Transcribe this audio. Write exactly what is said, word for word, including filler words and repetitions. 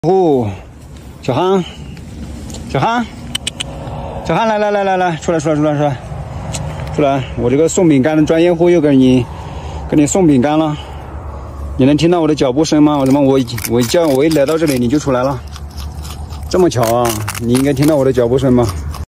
哦，小憨，小憨，小憨，来来来来来，出来出来出来出来，出来！我这个送饼干的专业户又给你给你送饼干了。你能听到我的脚步声吗？我怎么我我叫我一来到这里你就出来了？这么巧啊？你应该听到我的脚步声吗？